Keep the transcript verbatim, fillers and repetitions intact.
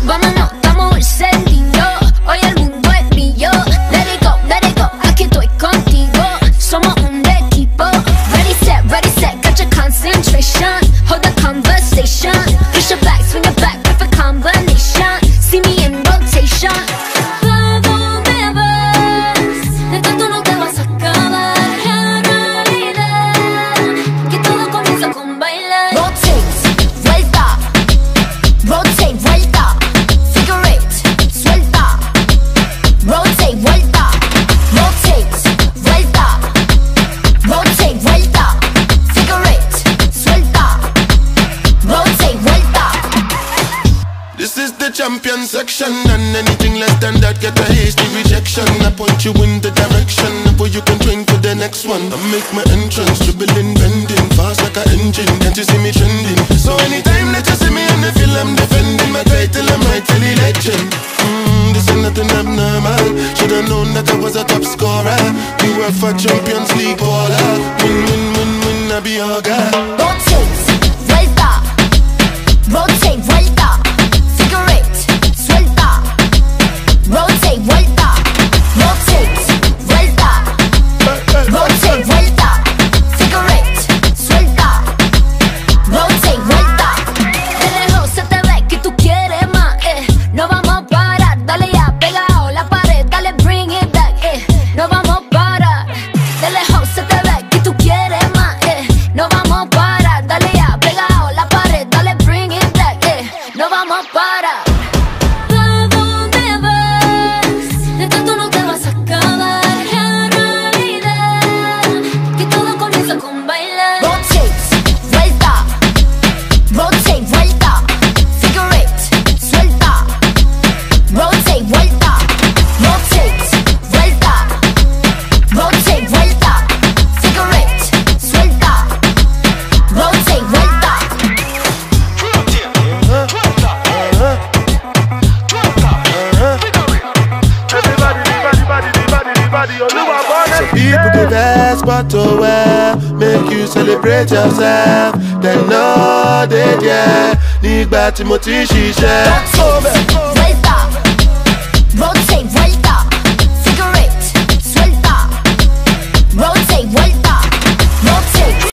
vámonos, estamos encendidos. Hoy el mundo es mío. Let it go, let it go, aquí estoy contigo. Somos un equipo. Ready, set, ready, set, got your concentration. Hold the conversation. Push your back, swing your back, perfect combination. See me in rotation. ¿Pa dónde vas? De tanto no te vas a acabar. En realidad, que todo comienza con bailar. Rotate, vuelta. Rotate, vuelta. Figure eight, suelta. Rotate, vuelta. Rotate, vuelta. Rotate, vuelta. Figure eight, suelta. Rotate, vuelta. This is the champion section, and anything less than that get a hasty rejection. I point you in the direction where you can drink to the next one. I make my entrance, dribbling, bending, fast like an engine. Can't you see me trending? So anytime that you see me and I feel I'm defending my title, I'm rightfully legend. Mm, this ain't nothing abnormal. Should've known that I was a top scorer. We work for Champions League baller. Win, win, win, win, I be your guy. Rotate, vuelta. Rotate, vuelta. Figure eight, suelta. Rotate, vuelta. Rotate, vuelta. Rotate, vuelta. Figure eight, suelta. Rotate, vuelta. De lejos se te ve que tú quieres más, eh. No vamos a parar, dale ya, pegado la pared, dale bring it back, eh. No vamos a parar. De lejos se te ve que tú quieres más, eh. No vamos a parar, dale ya, pegado la pared, dale bring it back, eh. No vamos a parar. ¿Pa dónde vas? De tanto no te vas a acabar. En realidad, que todo comienza con bailar. Rotate, vuelta. Rotate, vuelta. Figure eight, suelta. Rotate, vuelta. Rotate, vuelta. Rotate, vuelta. Figure eight, suelta. Rotate, vuelta. So people give ass but to wear, make you celebrate yourself. Then no, they yeah, nígbà tí mo ti ṣiṣẹ́.